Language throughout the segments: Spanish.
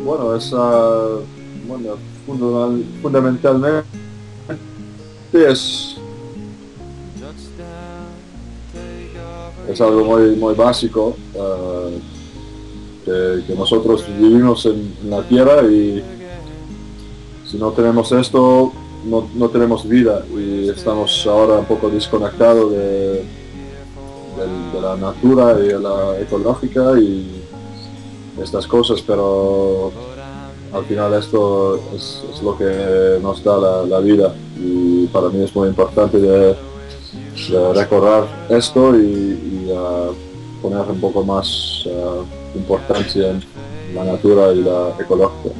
bueno, bueno, fundamentalmente es, es algo muy básico, que nosotros vivimos en la tierra y si no tenemos esto, no tenemos vida y estamos ahora un poco desconectados de la natura y de la ecológica y estas cosas, pero al final esto es lo que nos da la vida y para mí es muy importante de recordar esto y poner un poco más importancia en la natura y la ecológica.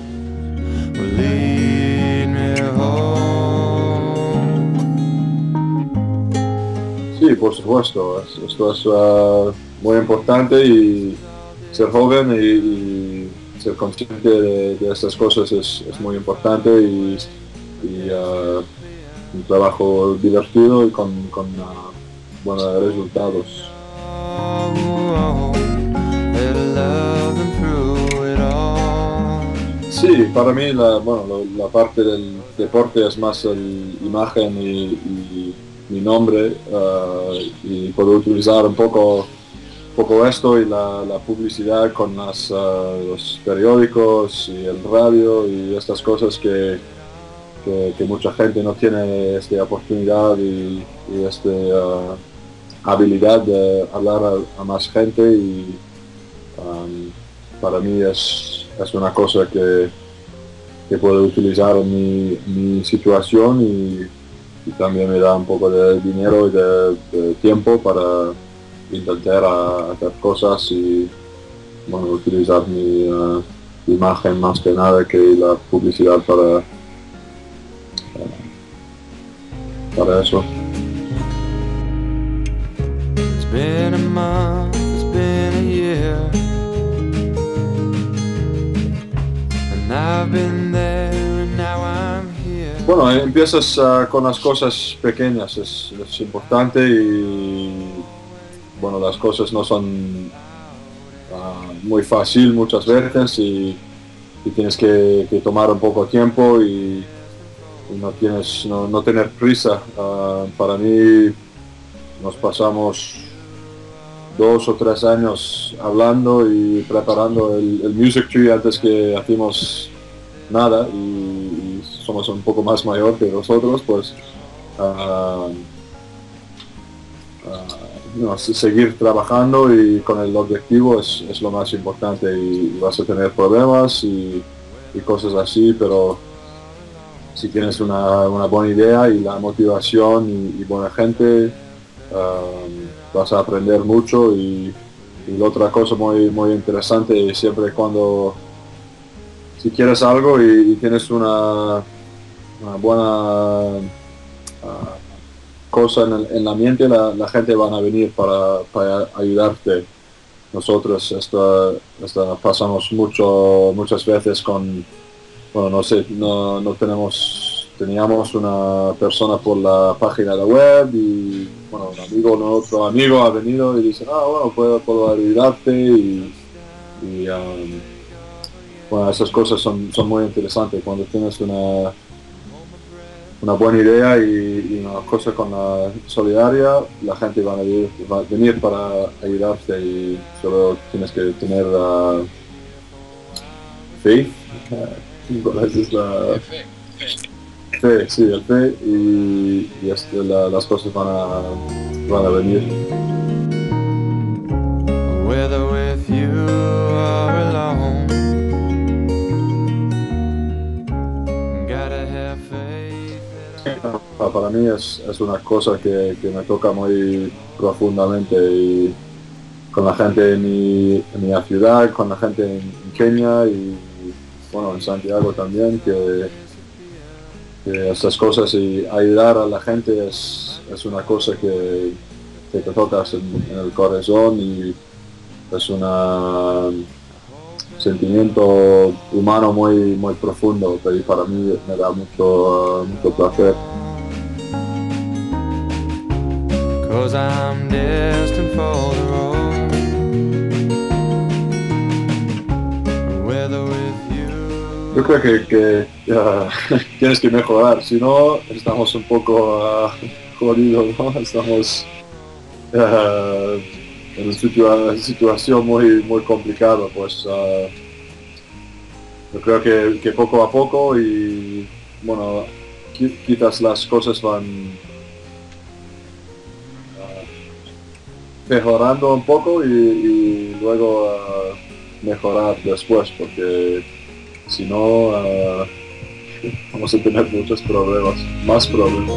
Sí, por supuesto, esto es muy importante y ser joven y ser consciente de estas cosas es muy importante y un trabajo divertido y con buenos resultados. Sí, para mí bueno, la parte del deporte es más la imagen y mi nombre y puedo utilizar un poco esto y la publicidad con los periódicos y el radio y estas cosas que mucha gente no tiene esta oportunidad y esta habilidad de hablar a más gente y para mí es una cosa que puedo utilizar en mi situación y también me da un poco de dinero y de tiempo para intentar hacer cosas y bueno, utilizar mi imagen más que nada que la publicidad para eso. It's been a month, it's been a year, and I've been there and now I'm here. Bueno, empiezas con las cosas pequeñas, es importante y bueno, las cosas no son muy fácil muchas veces y tienes que tomar un poco de tiempo y no tener prisa. Para mí nos pasamos 2 o 3 años hablando y preparando el Music Tree antes que hacemos nada y somos un poco más mayor que nosotros, pues no, seguir trabajando y con el objetivo es lo más importante y vas a tener problemas y cosas así, pero si tienes una buena idea y la motivación y buena gente, vas a aprender mucho y la otra cosa muy interesante siempre cuando si quieres algo y tienes una buena cosa en la mente, la gente van a venir para ayudarte. Nosotros pasamos muchas veces bueno, no sé, no teníamos una persona por la página de web y bueno, otro amigo ha venido y dice, bueno, puedo ayudarte bueno, esas cosas son muy interesantes cuando tienes una buena idea y una cosa con la solidaria, la gente va a venir para ayudarte y solo tienes que tener faith. ¿Cuál es la fe? Sí, el fe y las cosas van a venir. Whether with you or alone, gotta have faith that Para mí es una cosa que me toca muy profundamente y con la gente en mi ciudad, con la gente en Kenia y bueno, en Santiago también, que estas cosas y ayudar a la gente es una cosa que te tocas en el corazón y es un sentimiento humano muy profundo y para mí me da mucho placer. 'cause I'm destined for the road. Whether with you Yo creo que tienes que mejorar, si no estamos un poco jodidos, ¿no? Estamos en una situación muy complicada, pues yo creo que poco a poco y bueno, quizás las cosas van mejorando un poco y luego mejorar después, porque si no vamos a tener muchos problemas, más problemas.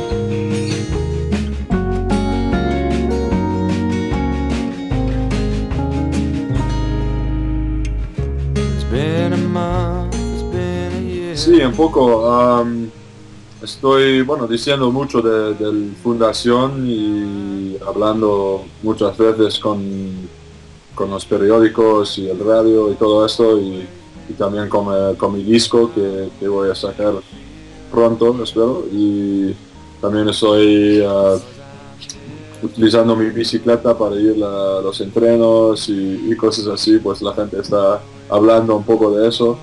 It's been a month, it's been a year. Sí, un poco. Estoy, bueno, diciendo mucho de fundación y hablando muchas veces con los periódicos y el radio y todo esto y también con mi disco que voy a sacar pronto, espero. Y también estoy utilizando mi bicicleta para ir a los entrenos y cosas así, pues la gente está hablando un poco de eso.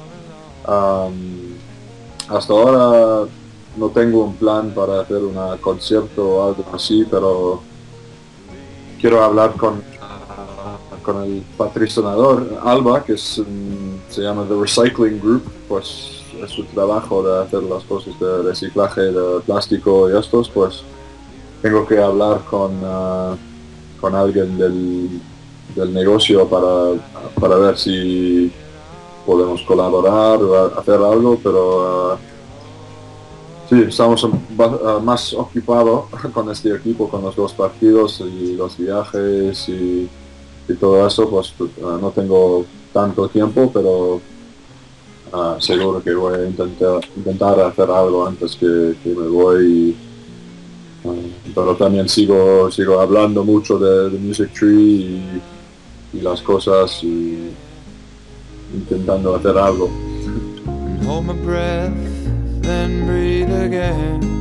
Hasta ahora no tengo un plan para hacer un concierto o algo así, pero quiero hablar con el patrocinador Alba, que se llama The Recycling Group, pues es su trabajo de hacer las cosas de reciclaje de plástico y estos, pues tengo que hablar con alguien del negocio para ver si podemos colaborar o hacer algo, pero sí, estamos más ocupados con este equipo, con los dos partidos y los viajes y todo eso, pues no tengo tanto tiempo, pero seguro que voy a intentar hacer algo antes que me voy. Pero también sigo hablando mucho de Music Tree y las cosas y intentando hacer algo. And hold my breath, then breathe again.